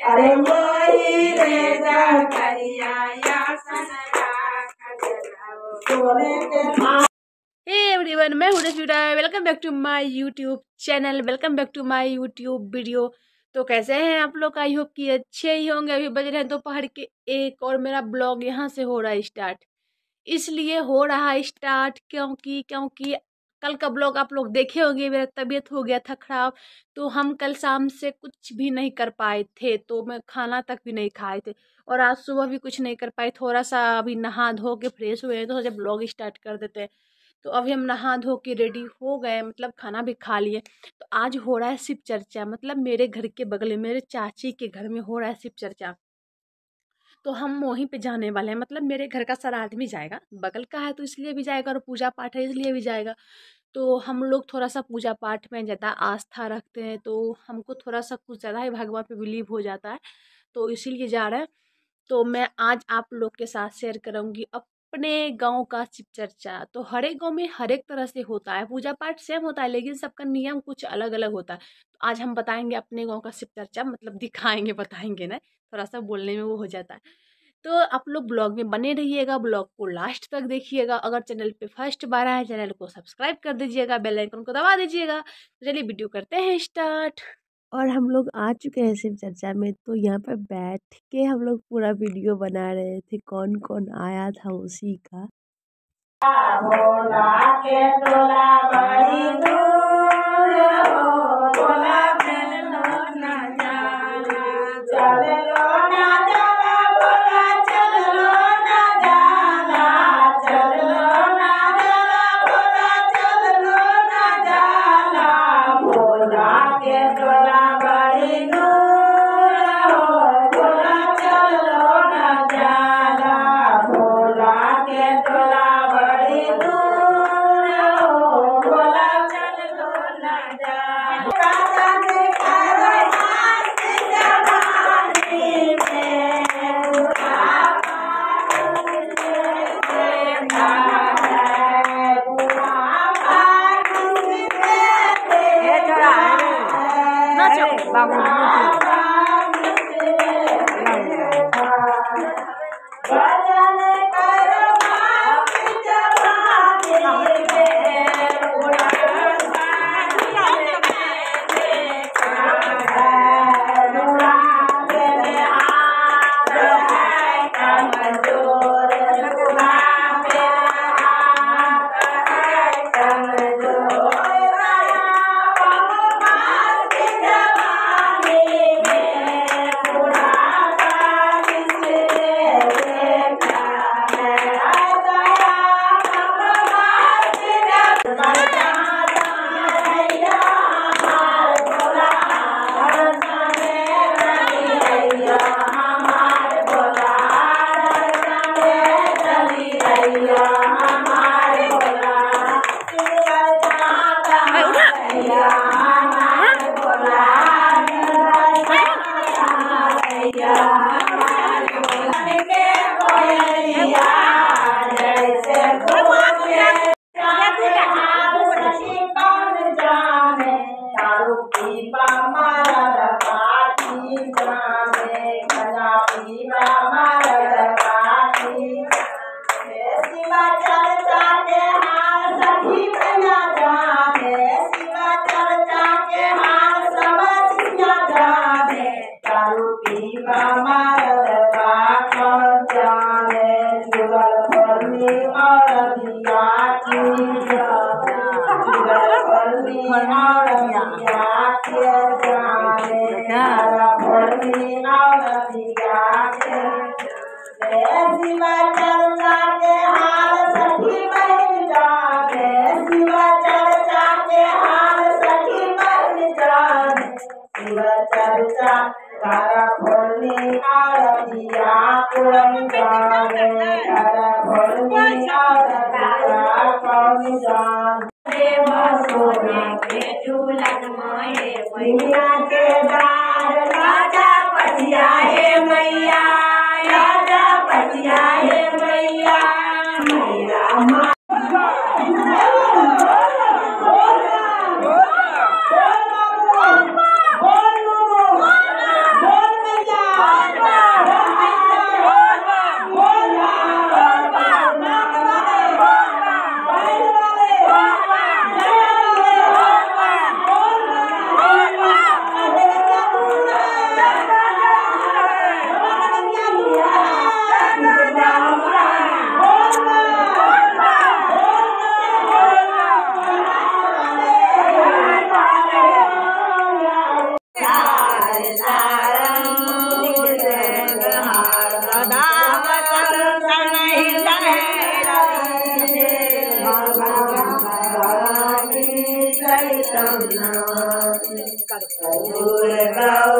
अरे मोही रे जकरिया यासन राख सोने के। हे एवरीवन, मैं हूँ Rashmita. Welcome back to my YouTube channel, welcome back to my YouTube video. तो कैसे हैं आप लोग? आई होप कि अच्छे ही होंगे। अभी बज रहे हैं दोपहर के 1 और मेरा ब्लॉग यहाँ से हो रहा है स्टार्ट। इसलिए हो रहा है स्टार्ट क्योंकि कल का ब्लॉग आप लोग देखे होंगे। मेरा तबीयत हो गया था खराब, तो हम कल शाम से कुछ भी नहीं कर पाए थे, तो मैं खाना तक भी नहीं खाए थे और आज सुबह भी कुछ नहीं कर पाए। थोड़ा सा अभी नहा धो के फ्रेश हुए हैं तो जब ब्लॉग स्टार्ट कर देते हैं। तो अभी हम नहा धो के रेडी हो गए, मतलब खाना भी खा लिए। तो आज हो रहा है शिव चर्चा, मतलब मेरे घर के बगल में मेरे चाची के घर में हो रहा है शिव चर्चा। तो हम वहीं पे जाने वाले हैं, मतलब मेरे घर का सारा आदमी जाएगा, बगल का है तो इसलिए भी जाएगा और पूजा पाठ है इसलिए भी जाएगा। तो हम लोग थोड़ा सा पूजा पाठ में ज़्यादा आस्था रखते हैं, तो हमको थोड़ा सा कुछ ज़्यादा ही भगवान पे बिलीव हो जाता है, तो इसीलिए जा रहे हैं। तो मैं आज आप लोग के साथ शेयर करूंगी अपने गांव का शिव चर्चा। तो हर एक गांव में हर एक तरह से होता है, पूजा पाठ सेम होता है लेकिन सबका नियम कुछ अलग अलग होता है। तो आज हम बताएंगे अपने गांव का शिव चर्चा, मतलब दिखाएंगे, बताएंगे ना, थोड़ा सा बोलने में वो हो जाता है। तो आप लोग ब्लॉग में बने रहिएगा, ब्लॉग को लास्ट तक देखिएगा। अगर चैनल पे फर्स्ट बार आए चैनल को सब्सक्राइब कर दीजिएगा, बेल आइकन को दबा दीजिएगा। तो चलिए वीडियो करते हैं स्टार्ट। और हम लोग आ चुके हैं शिव चर्चा में, तो यहाँ पर बैठ के हम लोग पूरा वीडियो बना रहे थे, कौन कौन आया था उसी का। भोला के टोला बड़ी दूर हो, भोला चलो ना जाला, चलो ना जाला, भोला चलो ना जाला, चलो ना जाला, भोला चलो ना जाला, भोला के टोला बड़ी दूर हो, भोला चलो ना जाला, भोला के टोला बड़ी दूर हो, भोला चलो ना जाला। राजा ने करो हाथ जवानी में, बुढ़ा बाप से देखा है, बुढ़ा बाप से देखा है, नाचो बाबू। बुढ़ा बाप से देखा है। भजन करो हाथ जवानी में, बुढ़ा बाप से देखा है, बुढ़ापे में हाथ है कमजोर, बुढ़ापे में हाथ है कमजोर, बाप की जवानी में, बुढ़ा बाप से देखा है, दया भगवान की जवानी रैया हमार भोला, दर्शन रैया हमार भोला, दर्शन चली रैया हमार भोला, रैया हमार भोला, रैया हमार भोला के कोयलिया जैसे फूल सखी कौन जाने, दारू पीवा मरद पाठी जाने, गंजा पीवा मरद पाठी जाने, शिवा चर्चा के हाल सखी भैया जाने, शिवा चर्चा के हाल सब सिया जाने, दारू पीवा मरद कौन जाने, जुगल फली और दिया की जाने, जुगल फली और दिया के जाने, हरा फली और दिया के जाने, शिवा चर्चा के हाल सखी बहन जाने, शिवा चर्चा के हाल सखी बहन जाने, शिवा चर्चा हरा फली और दिया कौन जाने, हरा फली और दिया कौन जाने, देव सोने के झूलन माए मैया के दार, राजा पटिया हे मैया, राजा पटिया हे मैया, मैया बोल मैया, सहितं नमामि कर्पूर गौरम